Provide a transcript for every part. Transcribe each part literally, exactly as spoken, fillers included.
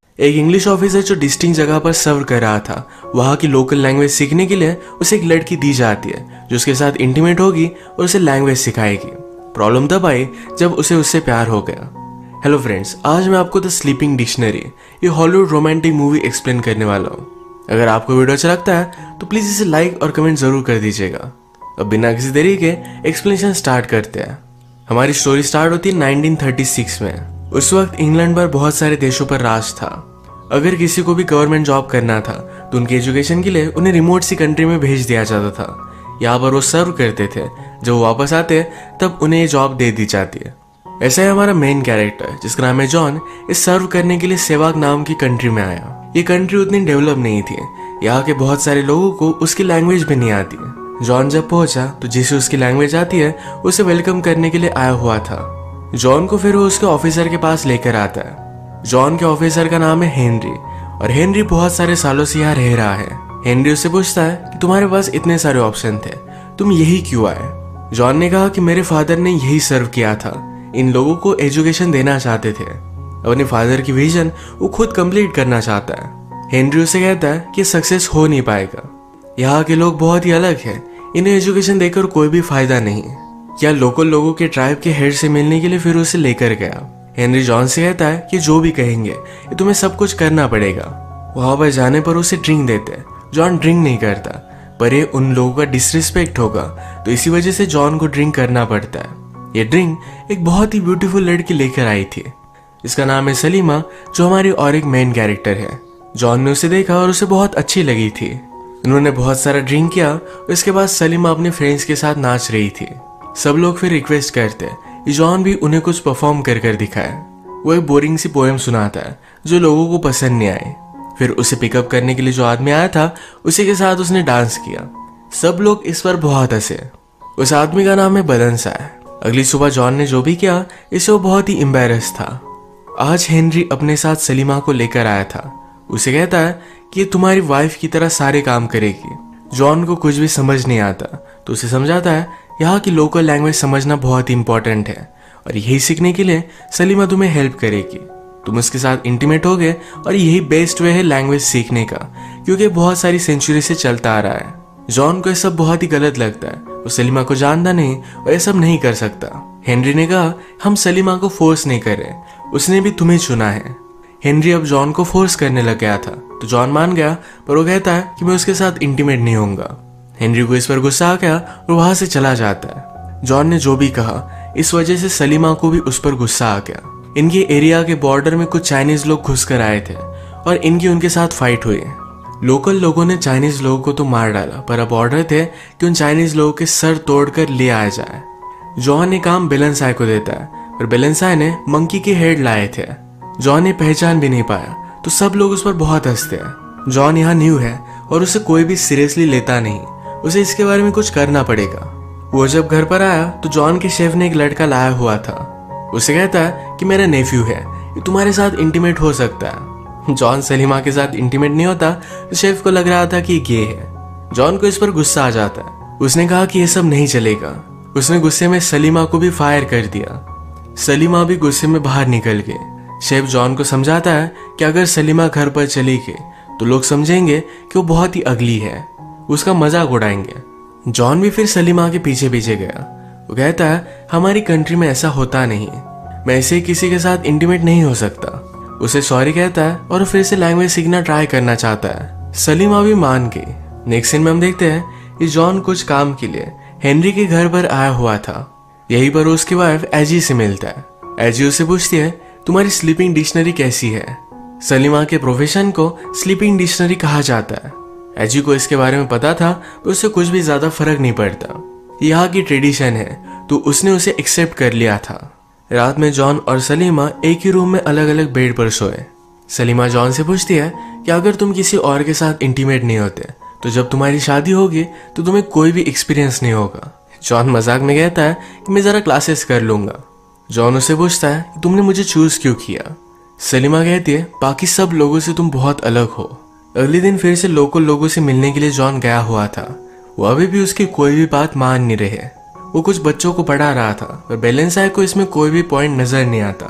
एक English officer जो distinct जगह पर सर्व कर रहा था, वहाँ की लोकल लैंग्वेज सीखने के लिए उसे एक लड़की दी जाती है जो उसके साथ इंटीमेट होगी और उसे लैंग्वेज सिखाएगी। प्रॉब्लम तब आई जब उसे उससे प्यार हो गया। हेलो फ्रेंड्स, आज मैं आपको द स्लीपिंग डिक्शनरी, ये हॉलीवुड रोमांटिक मूवी एक्सप्लेन करने वाला हूँ। अगर आपको वीडियो अच्छा लगता है तो प्लीज इसे लाइक और कमेंट जरूर कर दीजिएगा। अब बिना किसी देरी के एक्सप्लेनेशन स्टार्ट करते हैं। हमारी स्टोरी स्टार्ट होती है नाइनटीन थर्टी सिक्स में। उस वक्त इंग्लैंड पर बहुत सारे देशों पर राज था। अगर किसी को भी गवर्नमेंट जॉब करना था तो उनकी एजुकेशन के लिए उन्हें रिमोट सी कंट्री में भेज दिया जाता था। यहाँ पर वो सर्व करते थे, जब वो वापस आते तब उन्हें ये जॉब दे दी जाती है। ऐसा है हमारा मेन कैरेक्टर जिसका नाम है जॉन, इस सर्व करने के लिए सेवाग नाम की कंट्री में आया। ये कंट्री उतनी डेवलप नहीं थी, यहाँ के बहुत सारे लोगों को उसकी लैंग्वेज भी नहीं आती। जॉन जब पहुंचा तो जिसे उसकी लैंग्वेज आती है उसे वेलकम करने के लिए आया हुआ था। जॉन को फिर वो उसके ऑफिसर के पास लेकर आता है। जॉन के ऑफिसर का नाम है हेनरी और हेनरी बहुत सारे सालों से यहाँ रह रहा है। हेनरी उससे पूछता है कि तुम्हारे पास इतने सारे ऑप्शन थे, तुम यही क्यों आए? जॉन ने कहा कि मेरे फादर ने यही सर्व किया था, इन लोगों को एजुकेशन देना चाहते थे। अपने फादर की विजन वो खुद कंप्लीट करना चाहता है। हेनरी उसे कहता है कि सक्सेस हो नहीं पाएगा, यहाँ के लोग बहुत ही अलग हैं, इन्हें एजुकेशन देकर कोई भी फायदा नहीं। या लोकल लोगों के ट्राइब के हेड से मिलने के लिए फिर उसे लेकर गया। हेनरी जॉन से कहता है कि जो भी कहेंगे ये तुम्हें सब कुछ करना पड़ेगा। वहां पर जाने पर उसे ड्रिंक देते हैं। जॉन ड्रिंक नहीं करता, पर ये उन लोगों का डिसरिस्पेक्ट होगा तो इसी वजह से जॉन को ड्रिंक करना पड़ता है। ये ड्रिंक एक बहुत ही ब्यूटीफुल लड़की लेकर आई थी, इसका नाम है सलीमा, जो हमारी और एक मेन कैरेक्टर है। जॉन ने उसे देखा और उसे बहुत अच्छी लगी थी। उन्होंने बहुत सारा ड्रिंक किया और इसके बाद सलीमा अपने फ्रेंड्स के साथ नाच रही थी। सब लोग फिर रिक्वेस्ट करते हैं कि जॉन भी उन्हें कुछ परफॉर्म कर कर दिखाए। वो एक बोरिंग सी पोएम सुनाता है जो लोगों को पसंद नहीं आई। फिर उसे पिकअप करने के लिए जो आदमी आया था उसी के साथ उसने डांस किया। सब लोग इस पर बहुत हंसे। उस आदमी का नाम है बदनसा है। अगली सुबह जॉन ने जो भी किया इससे वो बहुत ही एम्बैरेस था। आज हेनरी अपने साथ सलीमा को लेकर आया था। उसे कहता है कि ये तुम्हारी वाइफ की तरह सारे काम करेगी। जॉन को कुछ भी समझ नहीं आता तो उसे समझाता है यहाँ की लोकल लैंग्वेज समझना बहुत ही इंपॉर्टेंट है और यही सीखने के लिए सलीमा तुम्हें हेल्प करेगी। तुम उसके साथ इंटीमेट होगे और यही बेस्ट वे है लैंग्वेज सीखने का, क्योंकि बहुत सारी सेंचुरी से चलता आ रहा है। जॉन को ये सब बहुत ही गलत लगता है। वो सलीमा को जानता नहीं और ये सब नहीं कर सकता। हेनरी ने कहा हम सलीमा को फोर्स नहीं कर रहे, उसने भी तुम्हें चुना है। हेनरी अब जॉन को फोर्स करने लग गया था तो जॉन मान गया, पर वो कहता है कि मैं उसके साथ इंटीमेट नहीं होऊंगा। हेनरी को इस पर गुस्सा आ गया और वहां से चला जाता है। जॉन ने जो भी कहा इस वजह से सलीमा को भी उस पर गुस्सा आ गया। इनके एरिया के बॉर्डर में कुछ चाइनीज लोग घुस कर आए थे और इनकी उनके साथ फाइट हुई। लोकल लोगों ने चाइनीज लोगों को तो मार डाला, पर अब ऑर्डर थे कि उन चाइनीज लोगों के सर तोड़कर ले आया जाए। जॉन ने काम बेलेंसाई को देता है, पर बेलेंसाई ने मंकी के हेड लाए थे। जॉन ने पहचान भी नहीं पाया तो सब लोग उस पर बहुत हंसते हैं। जॉन यहाँ न्यू है और उसे कोई भी सीरियसली लेता नहीं, उसे इसके बारे में कुछ करना पड़ेगा। वो जब घर पर आया तो जॉन के शेफ ने एक लड़का लाया हुआ था। उसे कहता है कि मेरा नेफ्यू है, ये तुम्हारे साथ इंटीमेट हो सकता है। जॉन सलीमा के साथ इंटीमेट नहीं होता तो शेफ को लग रहा था कि ये गे है। जॉन को इस पर गुस्सा आ जाता है। उसने कहा कि ये सब नहीं चलेगा। उसने गुस्से में सलीमा को भी फायर कर दिया। सलीमा भी गुस्से में बाहर निकल गई। शेफ जॉन को समझाता है कि अगर सलीमा घर पर चली गई तो लोग समझेंगे कि वो बहुत ही अगली है, उसका मजाक उड़ाएंगे। जॉन भी फिर सलीमा के पीछे पीछे गया। वो कहता है हमारी कंट्री में ऐसा होता नहीं, मैं ऐसे किसी के साथ इंटीमेट नहीं हो सकता। उसे सॉरी कहता है और फिर से लैंग्वेज सीखना ट्राई करना चाहता है। सलीमा भी मान गई। नेक्स्ट सीन में हम देखते हैं कि जॉन कुछ काम के लिए हेनरी के घर पर आया हुआ था। यहीं पर उसकी वाइफ एजी से मिलता है। एजी उससे पूछती है तुम्हारी स्लीपिंग डिक्शनरी कैसी है? सलीमा के प्रोफेशन को स्लीपिंग डिक्शनरी कहा जाता है। एजी को इसके बारे में पता था तो उससे कुछ भी ज्यादा फर्क नहीं पड़ता, यहाँ की ट्रेडिशन है तो उसने उसे एक्सेप्ट कर लिया था। रात में जॉन और सलीमा एक ही रूम में अलग अलग बेड पर सोए। सलीमा जॉन से पूछती है कि अगर तुम किसी और के साथ इंटीमेट नहीं होते तो जब तुम्हारी शादी होगी तो तुम्हें कोई भी एक्सपीरियंस नहीं होगा। जॉन मजाक में कहता है कि मैं जरा क्लासेस कर लूंगा। जॉन उससे पूछता है कि तुमने मुझे चूज क्यों किया? सलीमा कहती है बाकी सब लोगों से तुम बहुत अलग हो। अगले दिन फिर से लोकल लोगों से मिलने के लिए जॉन गया हुआ था। वो अभी भी उसकी कोई भी बात मान नहीं रहे। वो कुछ बच्चों को पढ़ा रहा था पर बेलेंसाई को इसमें कोई भी पॉइंट नजर नहीं आता।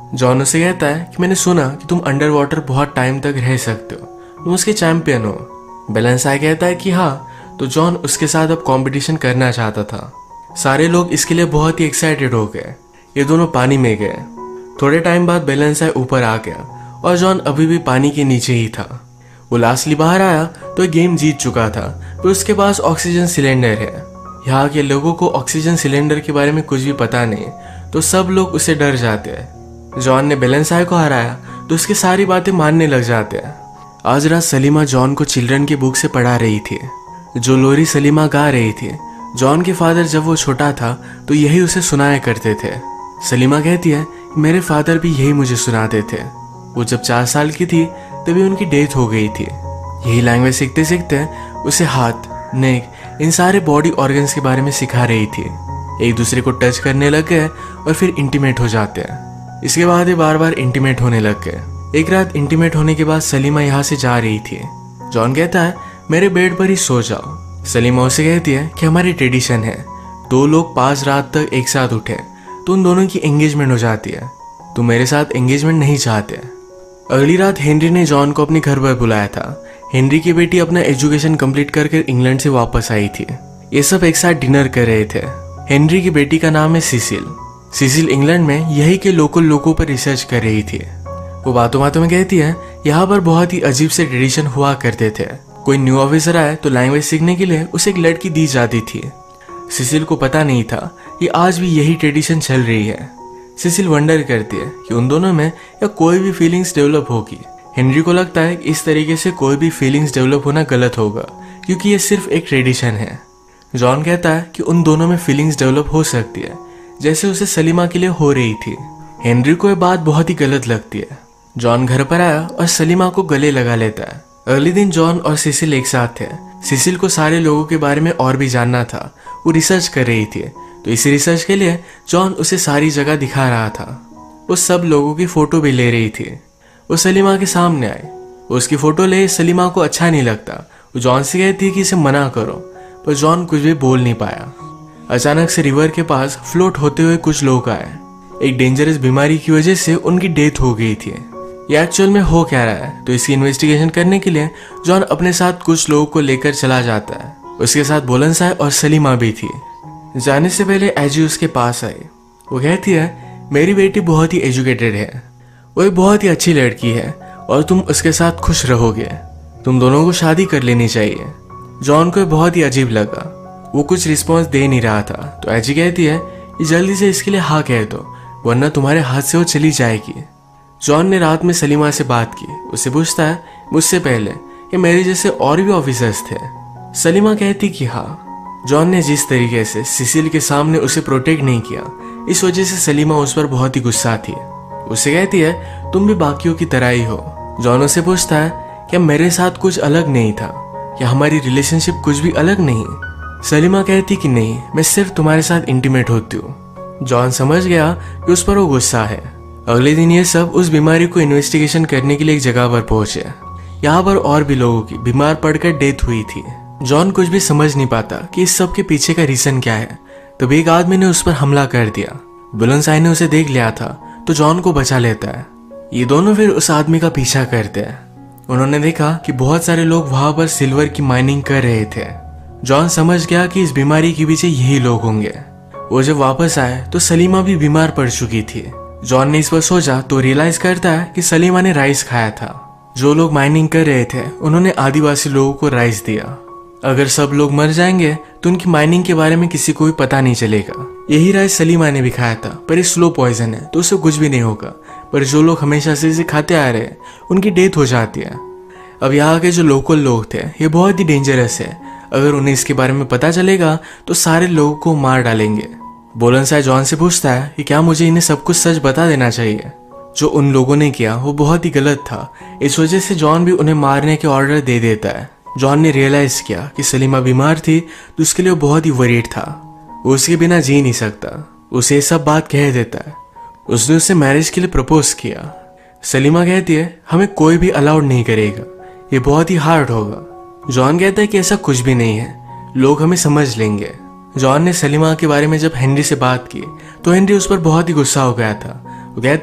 जॉन उसे कहता है कि मैंने सुना कि तुम अंडर वाटर बहुत टाइम तक रह सकते हो, तुम उसके चैंपियन हो। बेलेंसाई कहता है कि हाँ, तो जॉन उसके साथ अब कंपटीशन करना चाहता था। सारे लोग इसके लिए बहुत ही एक्साइटेड हो गए। ये दोनों पानी में गए। थोड़े टाइम बाद बेलेंसाई ऊपर आ गया और जॉन अभी भी पानी के नीचे ही था। वो लास्टली बाहर आया तो गेम जीत चुका था, पर उसके पास ऑक्सीजन सिलेंडर है। यहाँ के लोगों को ऑक्सीजन सिलेंडर के बारे में कुछ भी पता नहीं, तो सब लोग उससे डर जाते हैं। जॉन ने बेलेंसाई को हराया तो उसकी सारी बातें मानने लग जाते हैं। आज रात सलीमा जॉन को चिल्ड्रन की बुक से पढ़ा रही थी, जो लोरी सलीमा गा रही थी। जॉन के फादर जब वो छोटा था तो यही उसे सुनाया करते थे। सलीमा कहती है मेरे फादर भी यही मुझे सुनाते थे। वो जब चार साल की थी तभी उनकी डेथ हो गई थी। यही लैंग्वेज सीखते सीखते उसे हाथ, नेक, इन सारे बॉडी ऑर्गन्स के बारे में सिखा रही थी। एक दूसरे को टच करने लग गए और फिर इंटीमेट हो जाते हैं। इसके बाद ये बार बार इंटीमेट होने लग गए। एक रात इंटीमेट होने के बाद सलीमा यहाँ से जा रही थी। जॉन कहता है मेरे बेड पर ही सो जाओ। सलीमा उसे कहती है कि हमारी ट्रेडिशन है, दो लोग पांच रात तक एक साथ उठे तो उन दोनों की एंगेजमेंट हो जाती है। तुम मेरे साथ एंगेजमेंट नहीं चाहते। अगली रात हेनरी ने जॉन को अपने घर पर बुलाया था। हेनरी की बेटी अपना एजुकेशन कंप्लीट करके इंग्लैंड से वापस आई थी। ये सब एक साथ डिनर कर रहे थे। हेनरी की बेटी का नाम है सिसिल। सिसिल इंग्लैंड में यही के लोकल लोगों पर रिसर्च कर रही थी। वो बातों बातों में कहती है यहाँ पर बहुत ही अजीब से ट्रेडिशन हुआ करते थे। कोई न्यू ऑफिसर आए तो लैंग्वेज सीखने के लिए उसे एक लड़की दी जाती थी। सिसिल को पता नहीं था कि आज भी यही ट्रेडिशन चल रही है। सिसिल वंडर करती है कि उन दोनों में या कोई भी फीलिंग्स डेवलप होगी। हेनरी को लगता है कि इस तरीके से कोई भी फीलिंग्स डेवलप होना गलत होगा, क्योंकि ये सिर्फ एक ट्रेडिशन है। जॉन कहता है कि उन दोनों में फीलिंग्स डेवलप हो सकती है, जैसे उसे सलीमा के लिए हो रही थी। हेनरी को यह बात बहुत ही गलत लगती है। जॉन घर पर आया और सलीमा को गले लगा लेता है। अगले दिन जॉन और सिसिल एक साथ थे। सिसिल को सारे लोगों के बारे में और भी जानना था। वो रिसर्च कर रही थी, तो इसी रिसर्च के लिए जॉन उसे सारी जगह दिखा रहा था। वो सब लोगों की फोटो भी ले रही थी। वो सलीमा के सामने आई। उसकी फोटो ले सलीमा को अच्छा नहीं लगता। वो जॉन से कहती है कि इसे मना करो, पर जॉन कुछ भी बोल नहीं पाया। अचानक से रिवर के पास फ्लोट होते हुए कुछ लोग आए। एक डेंजरस बीमारी की वजह से उनकी डेथ हो गई थी। ये एक्चुअल में हो क्या रहा है, तो इसकी इन्वेस्टिगेशन करने के लिए जॉन अपने साथ कुछ लोगों को लेकर चला जाता है। उसके साथ बेलेंसाई और सलीमा भी थी। जाने से पहले एजी उसके पास आई। वो कहती है मेरी बेटी बहुत ही एजुकेटेड है, वो एक बहुत ही अच्छी लड़की है और तुम उसके साथ खुश रहोगे। तुम दोनों को शादी कर लेनी चाहिए। जॉन को बहुत ही अजीब लगा। वो कुछ रिस्पॉन्स दे नहीं रहा था, तो एजी कहती है कि जल्दी से इसके लिए हाँ कह दो, वरना तुम्हारे हाथ से वो चली जाएगी। जॉन ने रात में सलीमा से बात की। उसे पूछता है मुझसे पहले कि मेरे जैसे और भी ऑफिसर्स थे। सलीमा कहती कि हाँ। जॉन ने जिस तरीके से सिसिल के सामने उसे प्रोटेक्ट नहीं किया, इस वजह से सलीमा उस पर बहुत ही गुस्सा थी। उसे कहती है तुम भी बाकियों की तरह ही हो। जॉन उसे पूछता है क्या मेरे साथ कुछ अलग नहीं था, क्या हमारी रिलेशनशिप कुछ भी अलग नहीं। सलीमा कहती कि नहीं, मैं सिर्फ तुम्हारे साथ इंटीमेट होती हूँ। जॉन समझ गया कि उस पर वो गुस्सा है। अगले दिन ये सब उस बीमारी को इन्वेस्टिगेशन करने के लिए एक जगह पर पहुंचे। यहाँ पर और भी लोगों की बीमार पड़कर डेथ हुई थी। जॉन कुछ भी समझ नहीं पाता कि इस सब के पीछे का रीजन क्या है। तभी एक आदमी ने उस पर हमला कर दिया। बेलेंसाई ने उसे देख लिया था तो जॉन को बचा लेता है। ये दोनों फिर उस आदमी का पीछा करते हैं। उन्होंने देखा कि बहुत सारे लोग वहां पर सिल्वर की माइनिंग कर रहे थे। जॉन समझ गया कि इस बीमारी के पीछे यही लोग होंगे। वो जब वापस आए तो सलीमा भी बीमार पड़ चुकी थी। जॉन ने इस पर सोचा तो रियलाइज करता है कि सलीमा ने राइस खाया था। जो लोग माइनिंग कर रहे थे उन्होंने आदिवासी लोगों को राइस दिया। अगर सब लोग मर जाएंगे तो उनकी माइनिंग के बारे में किसी को भी पता नहीं चलेगा। यही राइस सलीमा ने भी खाया था, पर ये स्लो पॉइजन है तो उससे कुछ भी नहीं होगा। पर जो लोग हमेशा से इसे खाते आ रहे हैं उनकी डेथ हो जाती है। अब यहाँ के जो लोकल लोग थे ये बहुत ही डेंजरस है। अगर उन्हें इसके बारे में पता चलेगा तो सारे लोगों को मार डालेंगे। बेलेंसाई जॉन से पूछता है कि क्या मुझे इन्हें सब कुछ सच बता देना चाहिए। जो उन लोगों ने किया वो बहुत ही गलत था, इस वजह से जॉन भी उन्हें मारने के ऑर्डर दे देता है। जॉन ने रियलाइज किया कि सलीमा बीमार थी तो उसके लिए वो बहुत ही वरीड था। वो उसके बिना जी नहीं सकता। उसे ये सब बात कह देता है। उसने उसे मैरिज के लिए प्रपोज किया। सलीमा कहती है हमें कोई भी अलाउड नहीं करेगा, ये बहुत ही हार्ड होगा। जॉन कहता है कि ऐसा कुछ भी नहीं है, लोग हमें समझ लेंगे। जॉन ने सलीमा के बारे में जब हेनरी से बात की तो हेनरी उस पर बहुत ही गुस्सा हो गया था। वो कहता है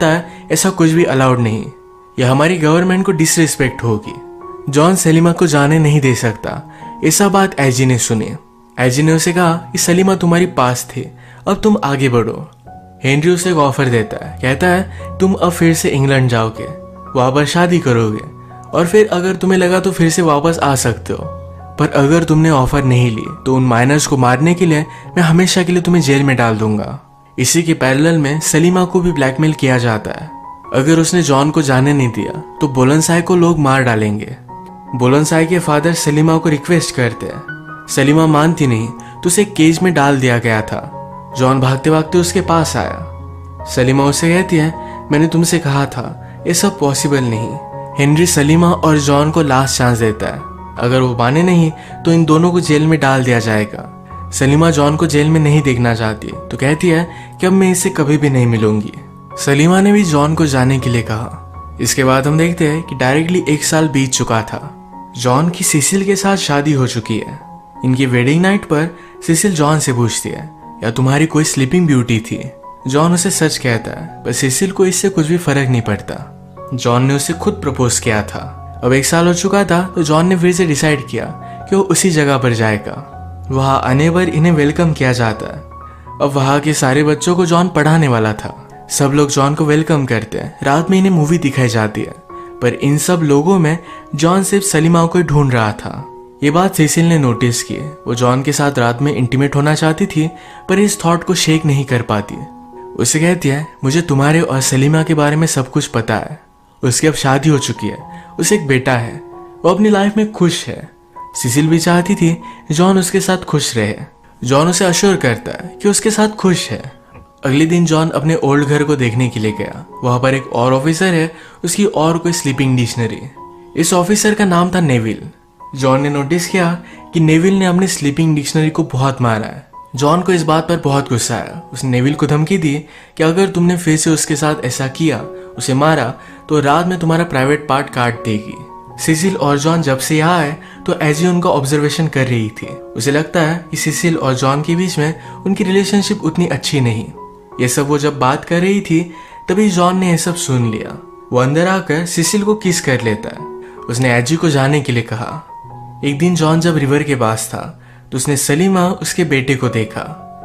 ऐसा कुछ भी अलाउड नहीं, यह हमारी गवर्नमेंट को डिसरिस्पेक्ट होगी। जॉन सलीमा को जाने नहीं दे सकता। ऐसा बात एजी ने सुनी। एजी ने उसे कहा कि सलीमा तुम्हारी पास थी, अब तुम आगे बढ़ो। हेनरी उसे एक ऑफर देता है, कहता है तुम अब फिर से इंग्लैंड जाओगे, वहां पर शादी करोगे और फिर अगर तुम्हें लगा तो फिर से वापस आ सकते हो, पर अगर तुमने ऑफर नहीं ली तो उन माइनर्स को मारने के लिए मैं हमेशा के लिए तुम्हें जेल में डाल दूंगा। इसी के पैरेलल में सलीमा को भी ब्लैकमेल किया जाता है। अगर उसने जॉन को जाने नहीं दिया तो बुलंदशाह को लोग मार डालेंगे। बुलंदशाह के फादर सलीमा को रिक्वेस्ट करते हैं, सलीमा मानती नहीं तो उसे केज में डाल दिया गया था। जॉन भागते भागते उसके पास आया। सलीमा उसे कहती है, मैंने तुमसे कहा था ये सब पॉसिबल नहीं। हेनरी सलीमा और जॉन को लास्ट चांस देता है, अगर वो माने नहीं तो इन दोनों को जेल में डाल दिया जाएगा। सलीमा जॉन को जेल में नहीं देखना चाहती तो कहती है कि अब मैं इससे कभी भी नहीं मिलूंगी। सलीमा ने भी जॉन को जाने के लिए कहा। इसके बाद हम देखते हैं कि डायरेक्टली एक साल बीत चुका था। जॉन की सिसिल के साथ शादी हो चुकी है। इनकी वेडिंग नाइट पर सिसिल जॉन से पूछती है, या तुम्हारी कोई स्लीपिंग ब्यूटी थी? जॉन उसे सच कहता है, पर सिसिल को इससे कुछ भी फर्क नहीं पड़ता। जॉन ने उसे खुद प्रपोज किया था। अब एक साल हो चुका था तो जॉन ने फिर से डिसाइड किया कि वो उसी जगह पर जाएगा। वहां आने पर इन्हें वेलकम किया जाता है। अब वहां के सारे बच्चों को जॉन पढ़ाने वाला था। सब लोग जॉन को वेलकम करते हैं। रात में इन्हें मूवी दिखाई जाती है, पर इन सब लोगों में जॉन सिर्फ सलीमा को ही ढूंढ रहा था। ये बात सिसिल ने नोटिस की। वो जॉन के साथ रात में इंटीमेट होना चाहती थी, पर इस थॉट को शेक नहीं कर पाती। उसे कहती है, मुझे तुम्हारे और सलीमा के बारे में सब कुछ पता है। उसकी अब शादी हो चुकी है, उसे एक बेटा है, वो अपनी लाइफ में खुश है। सिसिल भी चाहती थी जॉन उसके साथ खुश रहे। जॉन उसे अश्योर करता है कि उसके साथ खुश है। अगले दिन जॉन अपने ओल्ड घर को देखने के लिए गया। वहां पर एक और ऑफिसर है, उसकी और कोई स्लीपिंग डिक्शनरी। इस ऑफिसर का नाम था नेविल। जॉन ने नोटिस किया कि नेविल ने अपनी स्लीपिंग डिक्शनरी को बहुत मारा है। जॉन को इस बात पर बहुत गुस्सा आया। उसने नेविल को धमकी दी कि अगर तुमने फिर से उसके साथ ऐसा किया, उसे मारा, तो रात में तुम्हारा प्राइवेट पार्ट काट देगी। सिसिल और जॉन जब से यहाँ आए तो एजी उनका ऑब्जर्वेशन कर रही थी। उसे लगता है कि सिसिल और जॉन के बीच में उनकी रिलेशनशिप उतनी अच्छी नहीं। ये सब वो जब बात कर रही थी तभी जॉन ने यह सब सुन लिया। वो अंदर आकर सिसिल को किस कर लेता है। उसने एजी को जाने के लिए कहा। एक दिन जॉन जब रिवर के पास था तो उसने सलीमा उसके बेटे को देखा।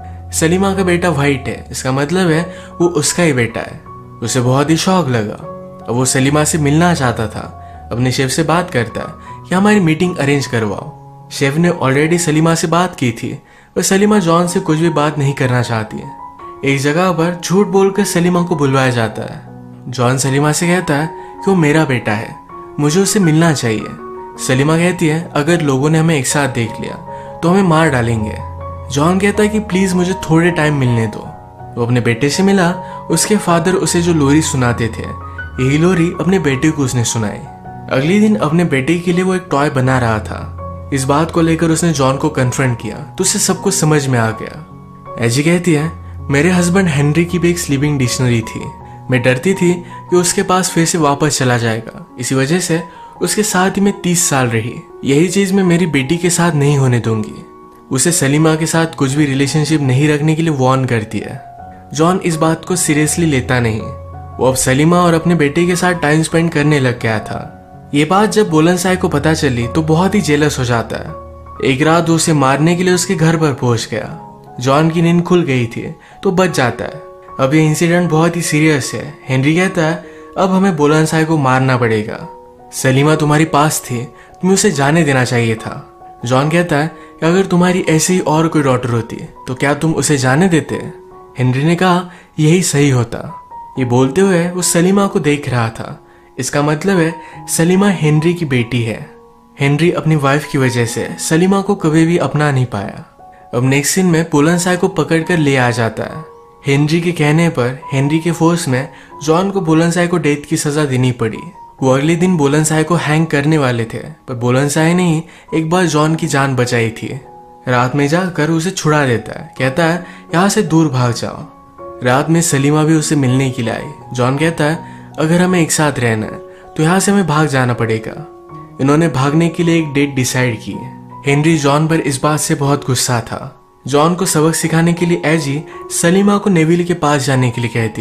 सलीमा का बेटा वाइट है, इसका मतलब है वो उसका ही बेटा है। उसे बहुत ही शौक लगा। अब वो सलीमा से मिलना चाहता था। अपने शेफ से बात करता है कि हमारी मीटिंग अरेंज करवाओ। शेफ ने ऑलरेडी सलीमा से बात की थी, पर सलीमा जॉन से कुछ भी बात नहीं करना चाहती है। एक जगह पर झूठ बोलकर सलीमा को बुलवाया जाता है। जॉन सलीमा से कहता है कि वो मेरा बेटा है, मुझे उससे मिलना चाहिए। सलीमा कहती है, अगर लोगों ने हमें एक साथ देख लिया तो हमें मार डालेंगे। जॉन कहता है कि प्लीज मुझे थोड़े टाइम मिलने दो। वो अपने बेटे से मिला। उसके फादर उसे जो लोरी सुनाते थे, यही लोरी अपने बेटे को उसने सुनाई। अगले दिन अपने बेटे के लिए वो एक टॉय बना रहा था। इस बात को लेकर उसने जॉन को कन्फ्रंट किया तो उसे सब कुछ समझ में आ गया। एजी कहती है, मेरे हस्बैंड हेनरी की भी एक स्लीपिंग डिक्शनरी थी। मैं डरती थी कि उसके पास फिर से वापस चला जाएगा, इसी वजह से उसके साथ ही मैं तीस साल रही। यही चीज मैं मेरी बेटी के साथ नहीं होने दूंगी। उसे सलीमा के साथ कुछ भी रिलेशनशिप नहीं रखने के लिए वार्न करती है। जॉन इस बात को सीरियसली लेता नहीं। वो अब सलीमा और अपने बेटे के साथ टाइम स्पेंड करने लग गया था। ये बात जब बुलंदशाह को पता चली तो बहुत ही जेलस हो जाता है। एक रात वो उसे मारने के लिए उसके घर पर पहुंच गया। जॉन की नींद खुल गई थी तो बच जाता है। अब ये इंसिडेंट बहुत ही सीरियस है। हेनरी कहता है, अब हमें बुलंदशाह को मारना पड़ेगा। सलीमा तुम्हारी पास थी, तुम्हें उसे जाने देना चाहिए था। जॉन कहता है कि अगर तुम्हारी ऐसी ही और कोई डॉटर होती तो क्या तुम उसे जाने देते? हेनरी ने कहा, यही सही होता। ये बोलते हुए वो सलीमा को देख रहा था। इसका मतलब है सलीमा हेनरी की बेटी है। हेनरी अपनी वाइफ की वजह से सलीमा को कभी भी अपना नहीं पाया। अब नेक्स्ट सीन में बुलंदशाह को पकड़कर ले आ जाता है। हेनरी के कहने पर हेनरी के फोर्स में जॉन को बुलंदशाह को डेथ की सजा देनी पड़ी। वो अगले दिन बुलंदशाह को हैंग करने वाले थे, पर बुलंदशाह ने ही एक बार जॉन की जान बचाई थी। रात में जाकर उसे छुड़ा देता है। कहता है, यहाँ से दूर भाग जाओ। रात में सलीमा भी उसे मिलने के लिए आई। जॉन कहता है, अगर हमें एक साथ रहना है तो यहाँ से हमें भाग जाना पड़ेगा। इन्होंने भागने के लिए एक डेट डिसाइड की। हेनरी जॉन पर इस बात से बहुत गुस्सा था। जॉन को सबक सिखाने के लिए एजी सलीमा को नेविल के पास जाने के लिए कहती है।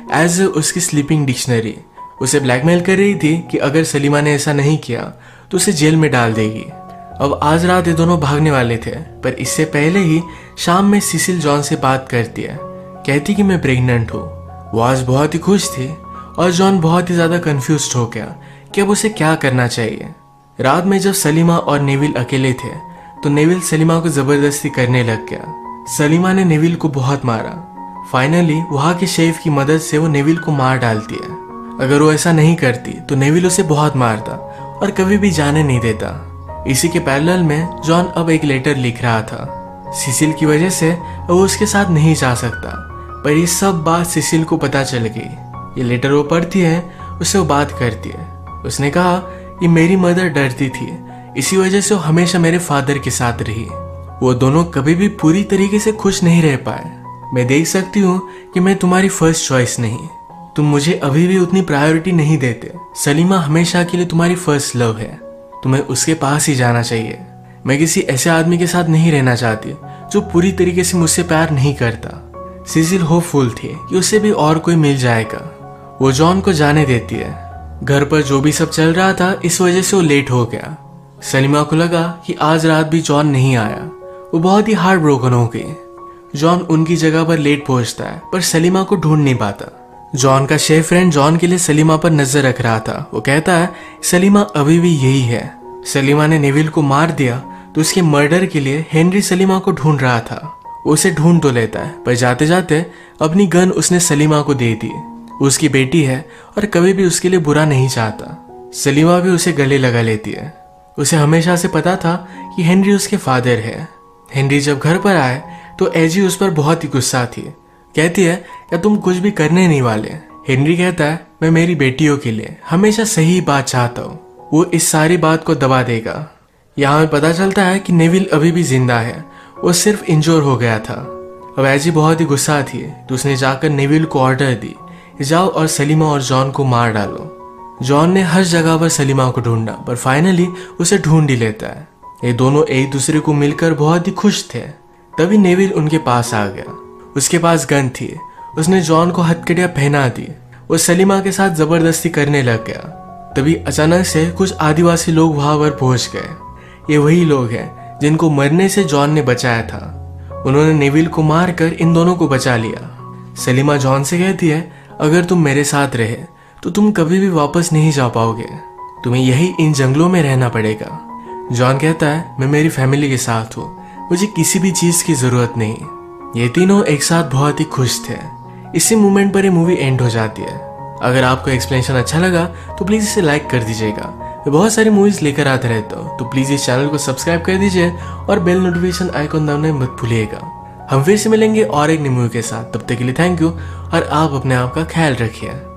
एज उसकी स्लीपिंग डिक्शनरी। उसे ब्लैकमेल कर रही थी कि अगर सलीमा ने ऐसा नहीं किया तो उसे जेल में डाल देगी। अब आज रात ये दोनों भागने वाले थे, पर इससे पहले ही शाम में सिसिल जॉन से बात करती है, कहती कि मैं प्रेग्नेंट हूँ। वो आज बहुत ही खुश थी और जॉन बहुत ही ज्यादा कंफ्यूज्ड हो गया कि अब उसे क्या करना चाहिए। रात में जब सलीमा और नेविल अकेले थे तो नेविल सलीमा को जबरदस्ती करने लग गया। सलीमा ने नेविल को बहुत मारा। फाइनली वहां के शेफ की मदद से वो नेविल को मार डालती है। अगर वो ऐसा नहीं करती तो नेविल उसे बहुत मारता और कभी भी जाने नहीं देता। इसी के पैरेलल में जॉन अब एक लेटर लिख रहा था। सिसिल की वजह से वो उसके साथ नहीं जा सकता, पर ये सब बात सिसिल को पता चल गई। ये लेटर वो पढ़ती है, उससे वो बात करती है। उसने कहा कि मेरी मदर डरती थी, इसी वजह से वो हमेशा मेरे फादर के साथ रही। वो दोनों कभी भी पूरी तरीके से खुश नहीं रह पाए। मैं देख सकती हूँ कि मैं तुम्हारी फर्स्ट चॉइस नहीं, तुम मुझे अभी भी उतनी प्रायोरिटी नहीं देते। सलीमा हमेशा के लिए तुम्हारी फर्स्ट लव है, तुम्हें उसके पास ही जाना चाहिए। मैं किसी ऐसे आदमी के साथ नहीं रहना चाहती जो पूरी तरीके से मुझसे प्यार नहीं करता। सिसिल होपफुल थी कि उससे भी और कोई मिल जाएगा। वो जॉन को जाने देती है। घर पर जो भी सब चल रहा था इस वजह से वो लेट हो गया। सलीमा को लगा कि आज रात भी जॉन नहीं आया। वो बहुत ही हार्ट ब्रोकन हो गई। जॉन उनकी जगह पर लेट पहुंचता है, पर सलीमा को ढूंढ नहीं पाता। जॉन का शेफ फ्रेंड जॉन के लिए सलीमा पर नजर रख रहा था। वो कहता है सलीमा अभी भी यही है। सलीमा ने नेविल को मार दिया तो उसके मर्डर के लिए हेनरी सलीमा को ढूंढ रहा था। वो उसे ढूंढ तो लेता है, पर जाते जाते अपनी गन उसने सलीमा को दे दी। उसकी बेटी है और कभी भी उसके लिए बुरा नहीं चाहता। सलीमा भी उसे गले लगा लेती है। उसे हमेशा से पता था कि हेनरी उसके फादर है। हेनरी जब घर पर आए तो एजी उस पर बहुत ही गुस्सा थी। कहती है क्या तुम कुछ भी करने नहीं वाले। हेनरी कहता है मैं मेरी बेटियों के लिए हमेशा सही बात चाहता हूँ। वो इस सारी बात को दबा देगा। यहाँ में पता चलता है कि नेविल अभी भी जिंदा है, वो सिर्फ इंजोर हो गया था। अब एजी बहुत ही गुस्सा थी तो उसने जाकर नेविल को ऑर्डर दी, जाओ और सलीमा और जॉन को मार डालो। जॉन ने हर जगह पर सलीमा को ढूंढा, पर फाइनली उसे ढूंढ ही लेता है। ये दोनों एक दूसरे को मिलकर बहुत ही खुश थे। तभी नेविल उनके पास आ गया। उसके पास गन थी। उसने जॉन को हथकड़ियां पहना दी। वो सलीमा के साथ जबरदस्ती करने लग गया। तभी अचानक से कुछ आदिवासी लोग वहां पर पहुंच गए। ये वही लोग हैं जिनको मरने से जॉन ने बचाया था। उन्होंने नेविल को मारकर इन दोनों को बचा लिया। सलीमा जॉन से कहती है अगर तुम मेरे साथ रहे तो तुम कभी भी वापस नहीं जा पाओगे, तुम्हें यही इन जंगलों में रहना पड़ेगा। जॉन कहता है मैं मेरी फैमिली के साथ हूँ, मुझे किसी भी चीज की जरूरत नहीं। ये तीनों एक साथ बहुत ही खुश थे। इसी मोमेंट पर ये मूवी एंड हो जाती है। अगर आपको एक्सप्लेनेशन अच्छा लगा तो प्लीज इसे लाइक कर दीजिएगा। मैं बहुत सारी मूवीज लेकर आता रहता हूँ, तो प्लीज इस चैनल को सब्सक्राइब कर दीजिए और बेल नोटिफिकेशन आइकॉन दबाना मत भूलिएगा। हम फिर से मिलेंगे और एक नई मूवी के साथ। तब तक के लिए थैंक यू और आप अपने आप का ख्याल रखिए।